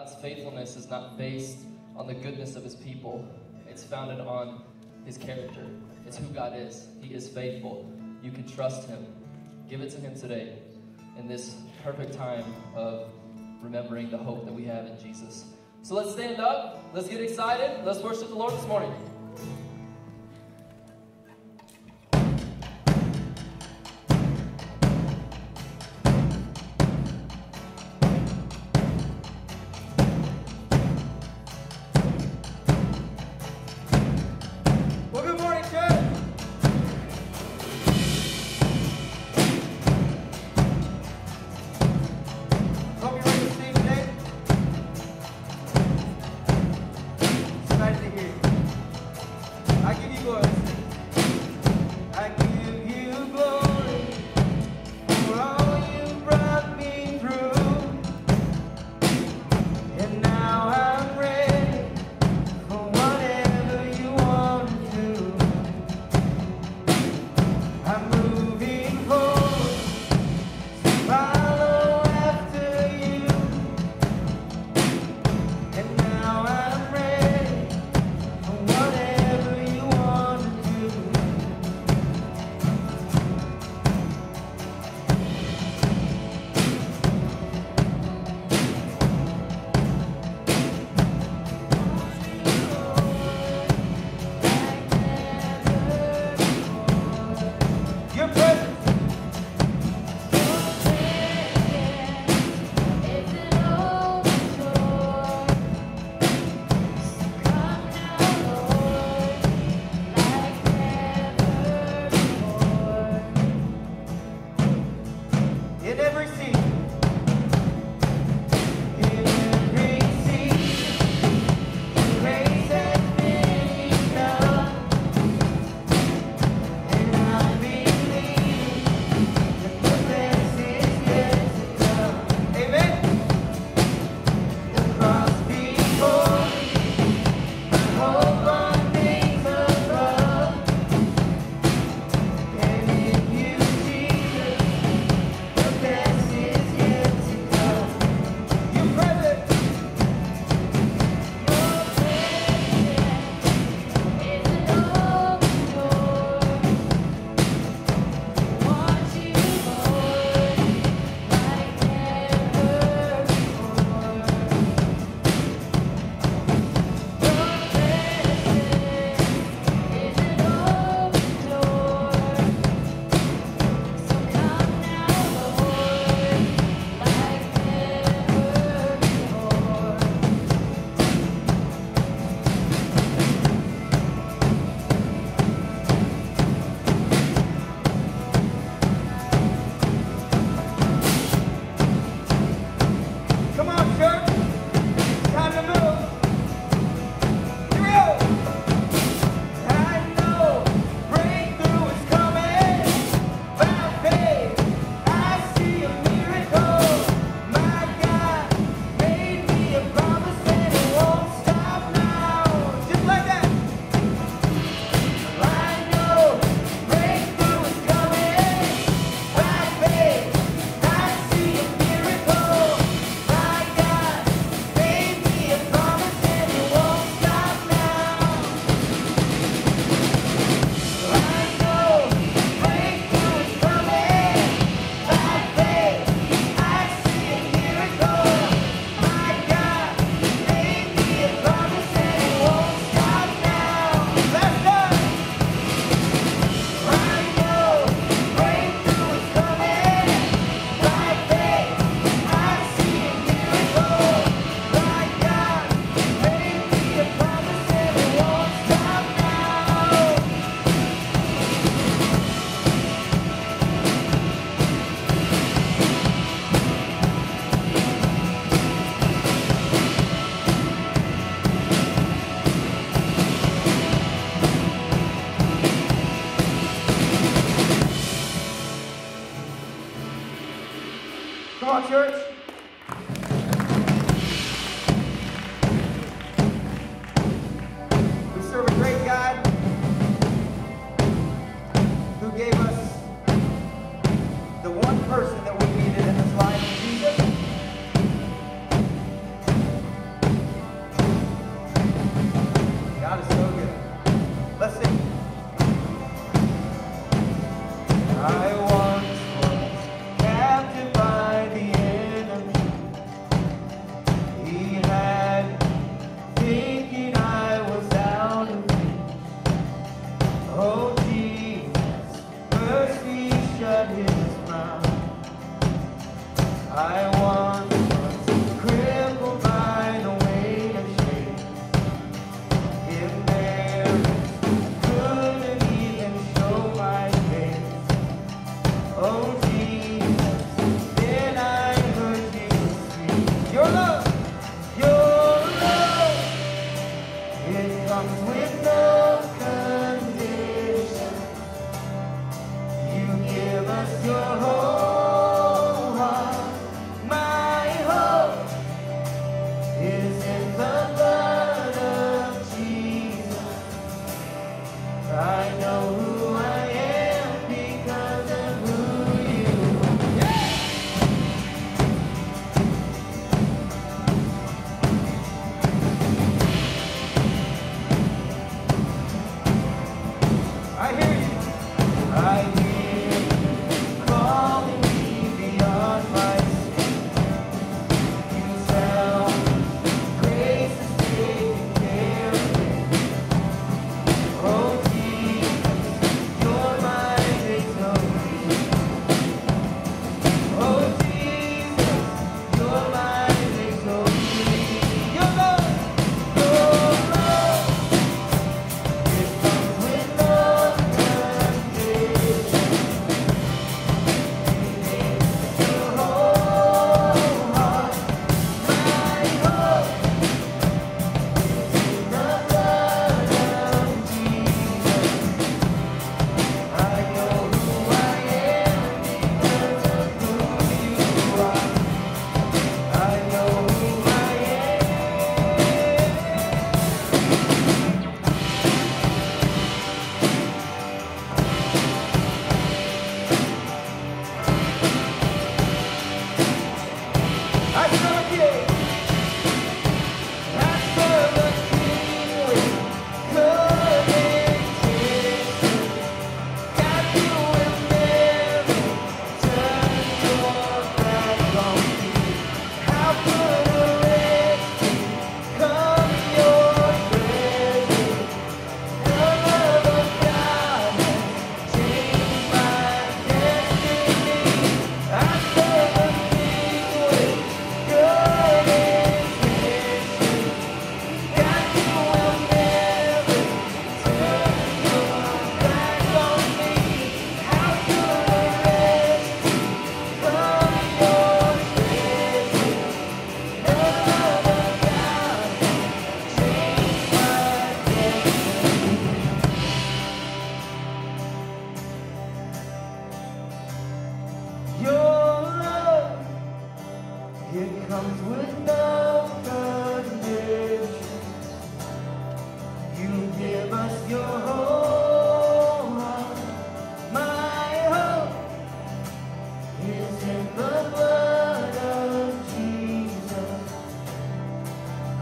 God's faithfulness is not based on the goodness of his people. It's founded on his character. It's who God is. He is faithful. You can trust him. Give it to him today in this perfect time of remembering the hope that we have in Jesus. So let's stand up. Let's get excited. Let's worship the Lord this morning. Excited to hear you.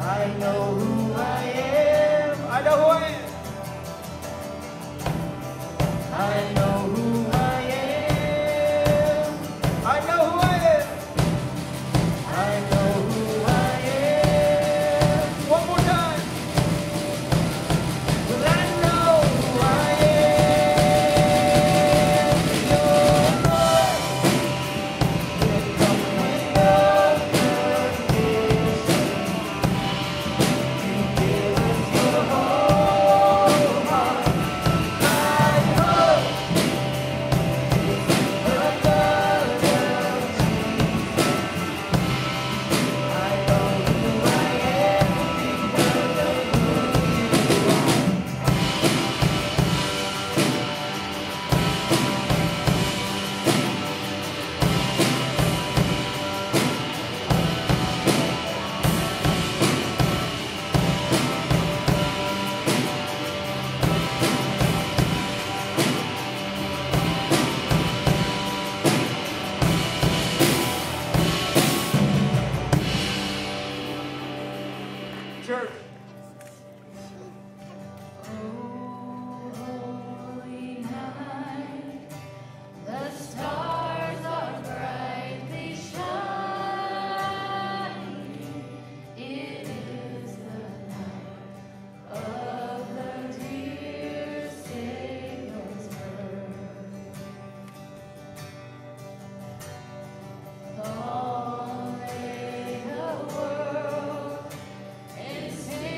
All may the world and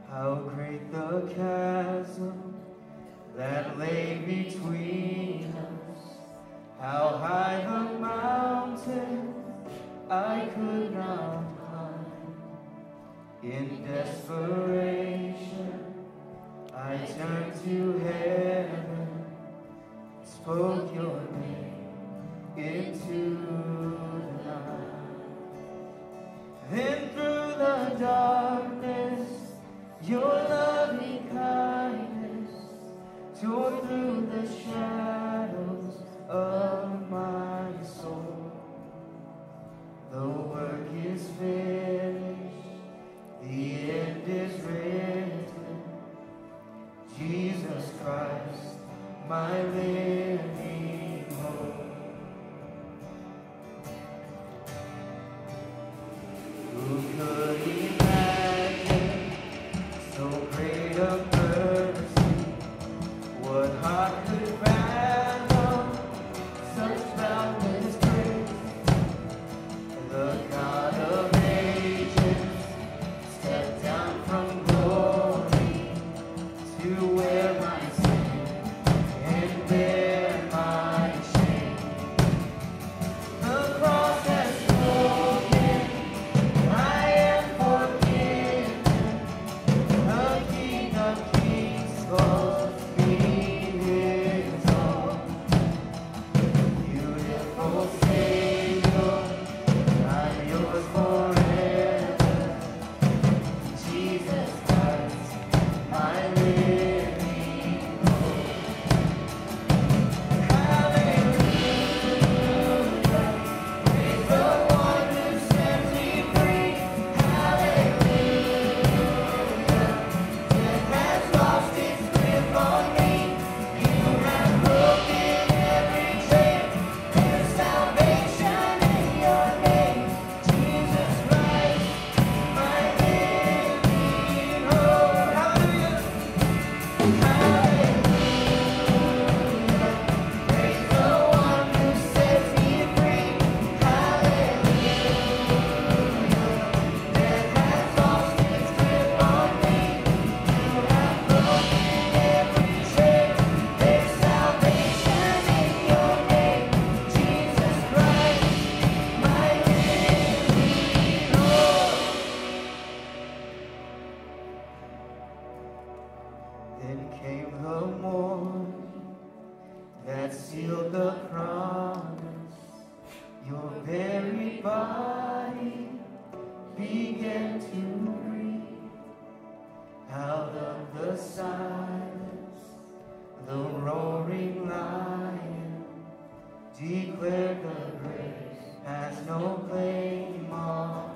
How great the chasm that lay between us, how high the mountain I could not climb. In desperation, I turned to heaven, spoke your name into the night. Then through the darkness, your loving kindness tore through the shadows of my soul. The work is finished, the end is written. Jesus Christ, my living hope. Who could imagine so great a mercy? What heart could fathom such boundless grace? The God of ages stepped down from glory to wear my sin and bear my shame. The cross has spoken, I am forgiven. The King of Kings calls me his own. Beautiful Savior, I'm yours forever. Jesus Christ, my living hope. Hallelujah, praise the one who sets me free. Hallelujah, death has lost its grip on me. You have broken every chain. There's salvation in your name. Jesus Christ, my living hope. Hallelujah. Praise the one who sets me free. Hallelujah. Death has lost its grip on me. You have broken every chain. There's salvation in your name. Jesus Christ, my living hope. Then came the morning that sealed the promise. Your very body began to breathe. Out of the silence, the roaring lion declared the grave has no claim on